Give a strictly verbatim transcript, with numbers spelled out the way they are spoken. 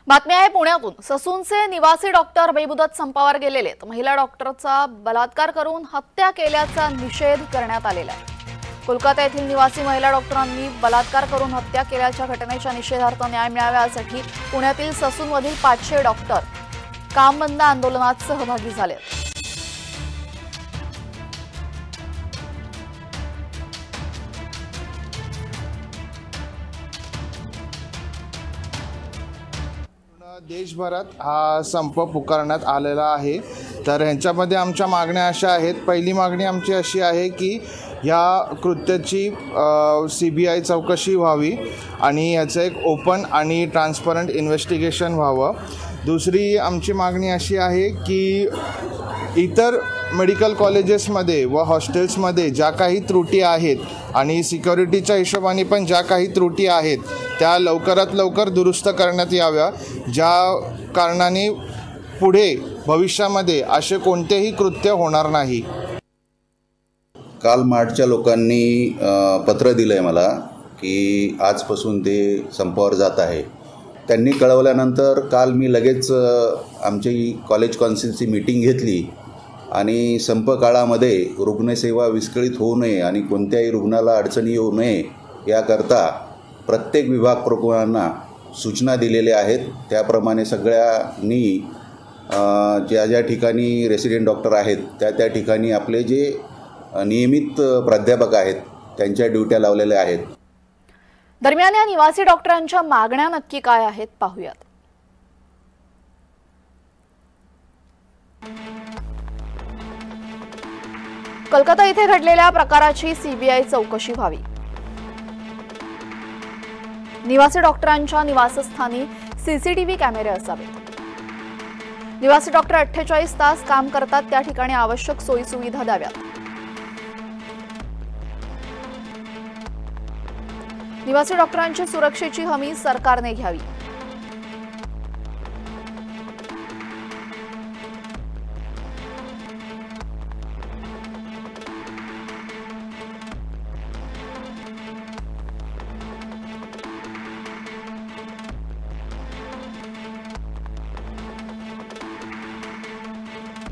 बातमी आहे पुण्यातून। ससूनचे निवासी डॉक्टर बेमुदत संपावर गेलेले महिला डॉक्टरचा बलात्कार करून हत्या केल्याचा निषेध करण्यात आलेला आहे। कोलकाता येथील निवासी महिला डॉक्टरांनी बलात्कार करून हत्या केल्याच्या घटनेच्या निषेधार्थ न्याय मिळावा यासाठी पुण्यातील ससूनमधील पाचशे डॉक्टर काम बंद आंदोलनात सहभागी झाले। देशभरात हा संप पुकारण्यात आलेला आहे। तर ह्यांच्यामध्ये आमच्या मागण्या अशा आहेत। पहिली मागणी आमची अशी आहे की या कृत्याची सी बी आय चौकशी व्हावी आणि याचं एक ओपन आणि ट्रान्सपरंट इन्व्हेस्टिगेशन व्हावं। दुसरी आमची मागणी अशी आहे की इतर मेडिकल कॉलेजेसमध्ये व हॉस्टेल्समध्ये ज्या काही त्रुटी आहेत आणि सिक्युरिटीच्या हिशोबाने पण ज्या काही त्रुटी आहेत त्या लवकरात लवकर दुरुस्त करण्यात याव्या, ज्या कारणाने पुढे भविष्यामध्ये असे कोणतेही कृत्य होणार नाही। काल मार्चच्या लोकांनी पत्र दिलं आहे मला की आजपासून ते संपावर जात आहे। त्यांनी कळवल्यानंतर काल मी लगेच आमची कॉलेज काउन्सिलची मीटिंग घेतली आणि संप काळामध्ये रुग्णसेवा विस्कळीत होऊ नये आणि कोणत्याही रुग्णाला अडचणी येऊ नये याकरता प्रत्येक विभाग प्रमुखांना सूचना दिलेल्या आहेत। त्याप्रमाणे सगळ्यांनी ज्या ज्या ठिकाणी रेसिडेंट डॉक्टर आहेत त्या त्या ठिकाणी आपले जे नियमित प्राध्यापक आहेत त्यांच्या ड्युट्या लावलेल्या आहेत। दरम्यान या निवासी डॉक्टरांच्या मागण्या नक्की काय आहेत पाहूयात। कोलकाता येथे घडलेल्या प्रकाराची सीबीआय चौकशी व्हावी। निवासी डॉक्टरांच्या निवासस्थानी सीसीटीव्ही कॅमेरे असावेत। निवासी डॉक्टर अठ्ठेचाळीस तास काम करतात त्या ठिकाणी आवश्यक सोयी सुविधा द्याव्यात। निवासी डॉक्टरांच्या सुरक्षेची हमी सरकारने घ्यावी।